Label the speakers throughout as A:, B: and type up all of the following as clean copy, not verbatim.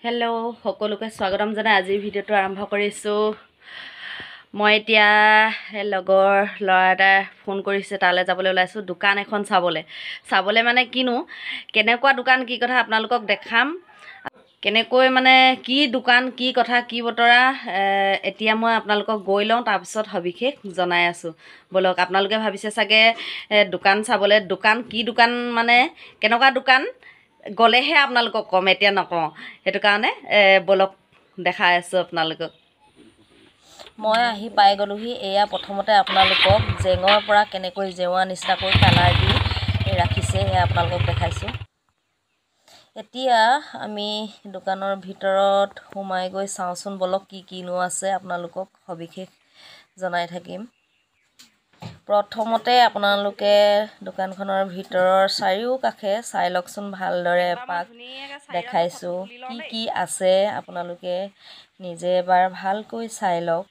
A: Hello' সকলোকে স্বাগতম জনাই আজিৰ ভিডিঅ'টো আৰম্ভ কৰিছোঁ। মই এতিয়া লগৰ ল'ৰা এটাই ফোন কৰিছে, তালৈ যাবলৈ ওলাইছোঁ দোকান এখন চাবলৈ মানে কিনো কেনেকুৱা দোকান কি কথা আপোনালোকক দেখাম। কেনেকৈ মানে কি দোকান কি কথা কি বতৰা এতিয়া মই আপোনালোকক গৈ লওঁ, তাৰপিছত সবিশেষ জনাই আছোঁ। ব'লক। আপোনালোকে ভাবিছে চাগে দোকান চাবলৈ, দোকান কি দোকান মানে কেনেকুৱা দোকান গ'লেহে আপোনালোকক ক'ম, এতিয়া নকওঁ। সেইটো কাৰণে ব'লক দেখাই আছোঁ আপোনালোকক। মই আহি পাই গ'লোহি। এয়া প্ৰথমতে আপোনালোকক জেঙৰ পৰা কেনেকৈ জেওৱা নিচিনাকৈ কালাৰ দি ৰাখিছে সেয়া আপোনালোকক দেখাইছোঁ। এতিয়া আমি দোকানৰ ভিতৰত সোমাই গৈ চাওঁচোন ব'লক কি কিনো আছে, আপোনালোকক সবিশেষ জনাই থাকিম। প্ৰথমতে আপোনালোকে দোকানখনৰ ভিতৰৰ চাৰিওকাষে চাই লওকচোন ভালদৰে। এপাক দেখাইছোঁ কি কি আছে, আপোনালোকে নিজে এবাৰ ভালকৈ চাই লওক।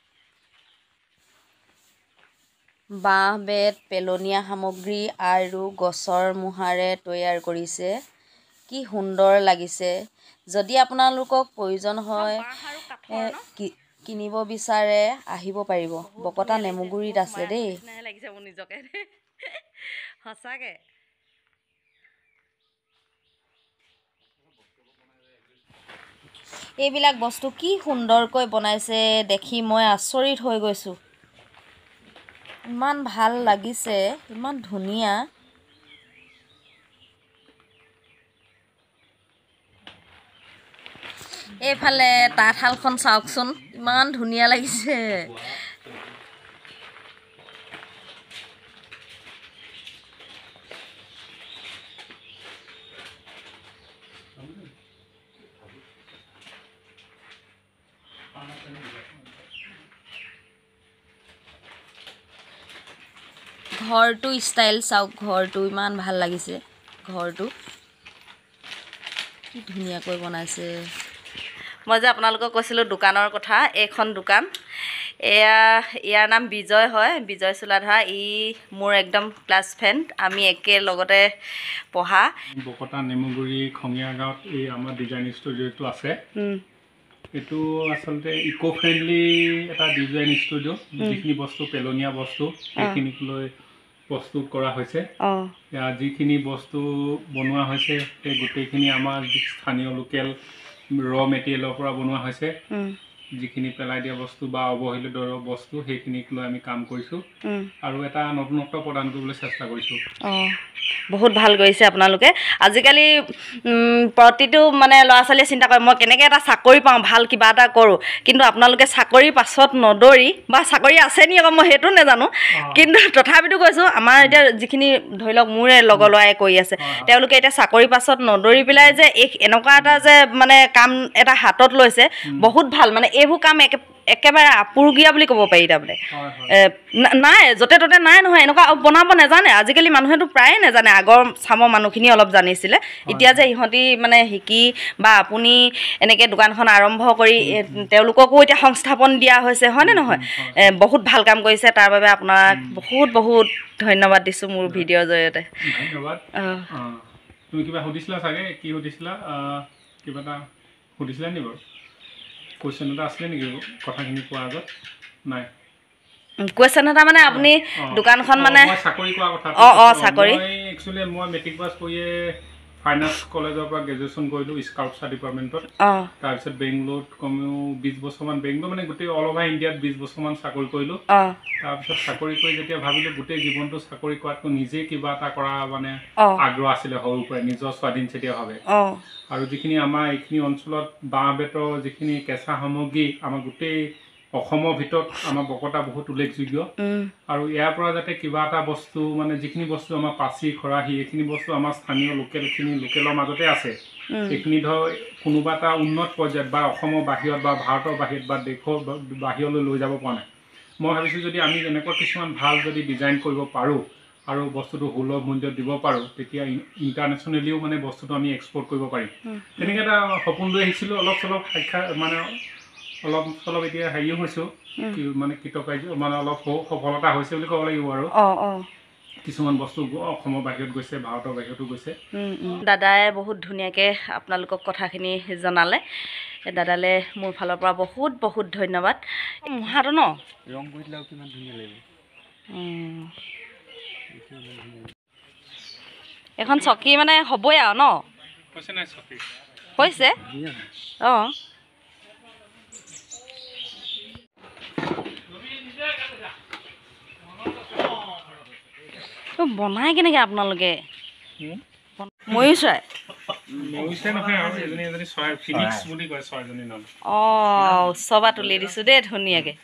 A: বাঁহ বেত, পেলনীয়া সামগ্ৰী আৰু গছৰ মূঢ়াৰে তৈয়াৰ কৰিছে। কি সুন্দৰ লাগিছে। যদি আপোনালোকক প্ৰয়োজন হয় কিনিব বিচাৰে আহিব পাৰিব। বকতা নেমুগুৰিত আছে দেই। লাগিছে মোৰ নিজকে সঁচাকে। এইবিলাক বস্তু কি সুন্দৰকৈ বনাইছে, দেখি মই আচৰিত হৈ গৈছোঁ। ইমান ভাল লাগিছে, ইমান ধুনীয়া। এইফালে তাঁতশালখন চাওকচোন, ইমান ধুনীয়া লাগিছে। ঘৰটো ষ্টাইল চাওক, ঘৰটো ইমান ভাল লাগিছে। ঘৰটো কি ধুনীয়াকৈ বনাইছে। মই যে আপোনালোকক কৈছিলোঁ দোকানৰ কথা, এইখন দোকান ইয়াৰ নাম বিজয় হয়, বিজয় চোলাধৰা। মোৰ একদম ক্লাছ ফ্ৰেণ্ড, আমি একেলগতে পঢ়া।
B: বকতা নেমুগুৰি খঙীয়া গাঁৱত এই আমাৰ ডিজাইন ষ্টুডিঅ'টো আছে। এইটো আচলতে ইক' ফ্ৰেণ্ডলি এটা ডিজাইন ষ্টুডিঅ'। যিখিনি বস্তু পেলনীয়া বস্তু সেইখিনিক লৈ প্ৰস্তুত কৰা হৈছে। যিখিনি বস্তু বনোৱা হৈছে সেই গোটেইখিনি আমাৰ স্থানীয় লোকেল ৰ মেটেৰিয়েলৰ পৰা বনোৱা হৈছে। যিখিনি পেলাই দিয়া বস্তু বা অৱহেলিত বস্তু সেইখিনিক লৈ আমি কাম কৰিছোঁ আৰু এটা নতুনত্ব প্ৰদান কৰিবলৈ চেষ্টা কৰিছোঁ।
A: বহুত ভাল কৰিছে আপোনালোকে। আজিকালি প্ৰতিটো মানে ল'ৰা ছোৱালীয়ে চিন্তা কৰে মই কেনেকৈ এটা চাকৰি পাওঁ, ভাল কিবা এটা কৰোঁ। কিন্তু আপোনালোকে চাকৰিৰ পাছত নদৌৰি, বা চাকৰি আছে নি আকৌ মই সেইটো নাজানো, কিন্তু তথাপিতো কৈছোঁ আমাৰ এতিয়া যিখিনি ধৰি লওক মোৰে লগৰ ল'ৰাই কৰি আছে, তেওঁলোকে এতিয়া চাকৰিৰ পাছত নদৌৰি পেলাই যে এনেকুৱা এটা যে মানে কাম এটা হাতত লৈছে, বহুত ভাল। মানে এইবোৰ কাম একেবাৰে আপুৰুগীয়া বুলি ক'ব পাৰি। তাৰমানে নাই য'তে ত'তে নাই নহয়, এনেকুৱা বনাব নাজানে। আজিকালি মানুহেতো প্ৰায়ে নাজানে। আগৰ চামৰ মানুহখিনি অলপ জানিছিলে, এতিয়া যে ইহঁতি মানে শিকি বা আপুনি এনেকৈ দোকানখন আৰম্ভ কৰি তেওঁলোককো এতিয়া সংস্থাপন দিয়া হৈছে, হয়নে নহয়? বহুত ভাল কাম কৰিছে। তাৰ বাবে আপোনাক বহুত বহুত ধন্যবাদ দিছোঁ মোৰ ভিডিঅ'ৰ জৰিয়তে।
B: ধন্যবাদ। তুমি কিবা সুধিছিলা চাগে? কি সুধিছিলা? কিবা এটা সুধিছিলা নি বাৰু? কুৱেশ্যন এটা আছিলে নেকি কথাখিনি কোৱাৰ আগত? নাই
A: কুৱেশ্যন এটা মানে আপুনি দোকানখন মানে
B: চাকৰি কৰা কথা।
A: চাকৰি
B: মই মেট্ৰিক পাছ কৰিয়ে ফাইনেন্স কলেজৰ পৰা গ্ৰেজুৱেশ্যন কৰিলোঁ স্কাল্পচাৰ ডিপাৰ্টমেণ্টত। তাৰপিছত বেংগলোৰত কমেও 20 বছৰমান, বেংগলোৰ মানে গোটেই অল অভাৰ ইণ্ডিয়াত 20 বছৰমান চাকৰি কৰিলোঁ। তাৰপিছত চাকৰি কৰি যেতিয়া ভাবিলোঁ গোটেই জীৱনটো চাকৰি কৰাতকৈ নিজেই কিবা এটা কৰা মানে আগ্ৰহ আছিলে সৰুৰ পৰাই, নিজৰ স্বাধীনচিতীয়াভাৱে। আৰু যিখিনি আমাৰ এইখিনি অঞ্চলত বাঁহ বেতৰ যিখিনি কেঁচা সামগ্ৰী আমাৰ গোটেই অসমৰ ভিতৰত আমাৰ বকতা বহুত উল্লেখযোগ্য। আৰু ইয়াৰ পৰা যাতে কিবা এটা বস্তু মানে যিখিনি বস্তু আমাৰ পাচি খৰাহী এইখিনি বস্তু আমাৰ স্থানীয় লোকেলৰ মাজতে আছে, সেইখিনি ধৰ কোনোবা এটা উন্নত পৰ্যায়ত বা অসমৰ বাহিৰত বা ভাৰতৰ বাহিৰত বা দেশৰ বাহিৰলৈ লৈ যাব পৰা নাই। মই ভাবিছোঁ যদি আমি এনেকুৱা কিছুমান ভাল যদি ডিজাইন কৰিব পাৰোঁ আৰু বস্তুটো সুলভ মূল্যত দিব পাৰোঁ, তেতিয়া ইণ্টাৰনেশ্যনেলিও মানে বস্তুটো আমি এক্সপৰ্ট কৰিব পাৰিম। তেনেকৈ এটা সপোন লৈ আহিছিলোঁ। অলপ চলপ অলপ চলপ এতিয়া হেৰিও হৈছোঁ, মানে কৃতকাৰ্য মানে অলপ সফলতা হৈছে বুলি ক'ব লাগিব আৰু। কিছুমান বস্তু অসমৰ বাহিৰত গৈছে, ভাৰতৰ বাহিৰতো গৈছে।
A: দাদাই বহুত ধুনীয়াকৈ আপোনালোকক কথাখিনি জনালে। দাদালৈ মোৰ ফালৰ পৰা বহুত বহুত ধন্যবাদ। মুহাটো ন
C: ৰং কৰি দিলেও কিমান ধুনীয়া লাগিব।
A: এখন চকী মানে হ'বই আৰু ন? হৈছে অঁ। বনাই কেনেকৈ আপোনালোকে? ময়ূৰ চৰাই? অঁ, ওচৰৰ পৰা তুলি দিছোঁ দেই ধুনীয়াকৈ।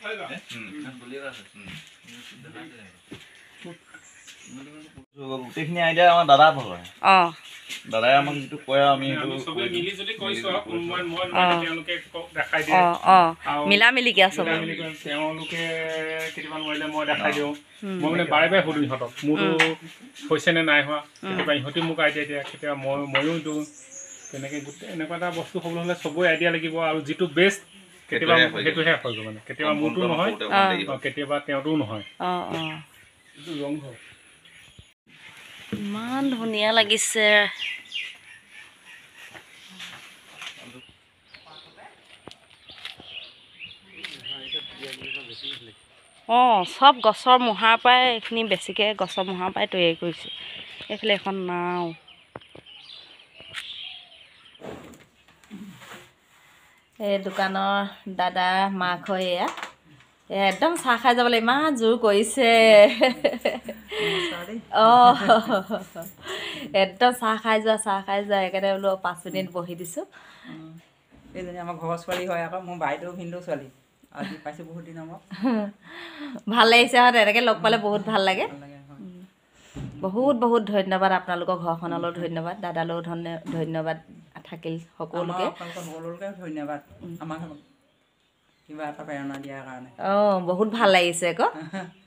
C: গোটেইখিনি আইডিয়া আমাৰ দাদা ভাগৰ।
A: অঁ,
C: দাদাই আমাক যিটো কয় আমি
A: মিলা মিলিকে আছো।
B: তেওঁলোকে কেইটামান মৰিলে মই দেখাই দিওঁ। মই মানে বাৰে বাৰে সুধো ইহঁতক মোৰতো হৈছে নে নাই হোৱা। কেতিয়াবা ইহঁতে মোক আইডিয়া দিয়ে, কেতিয়াবা ময়ো দিওঁ। তেনেকৈ গোটেই এনেকুৱা এটা বস্তু হ'বলৈ হ'লে চবৰে আইডিয়া লাগিব আৰু যিটো বেষ্ট কেতিয়াবা সেইটোহে হৈ গ'ল। মানে কেতিয়াবা মোৰতো নহয়, কেতিয়াবা তেওঁতো নহয়।
A: অঁ অঁ,
B: এইটো ৰং হয়।
A: ইমান ধুনীয়া লাগিছে। অঁ, চব গছৰ মূহাৰ পৰাই এইখিনি বেছিকৈ গছৰ মূহাৰ পৰাই তৈয়াৰী কৰিছে। এইফালে এখন নাও। এই দোকানৰ দাদা মাক হয় এয়া। একদম চাহ খাই যাবলৈ ইমান জোৰ কৰিছে। অঁ, একদম চাহ খাই যোৱা সেইকাৰণে বোলো 5 মিনিট বহি দিছোঁ।
D: এইজনী আমাৰ ঘৰৰ ছোৱালী হয় আকৌ, মোৰ বাইদেউ ভিনদেউ ছোৱালী। আজি পাইছোঁ বহুত দিনৰ মূৰত।
A: ভাল লাগিছে আৰু তেনেকৈ লগ পালে বহুত ভাল লাগে। বহুত বহুত ধন্যবাদ আপোনালোকৰ ঘৰখনলৈও ধন্যবাদ, দাদালৈও ধন্যবাদ থাকিল সকলোকে।
D: সকলোকে ধন্যবাদ আমাক কিবা এটা প্ৰেৰণা দিয়াৰ কাৰণে।
A: অঁ, বহুত ভাল লাগিছে আকৌ।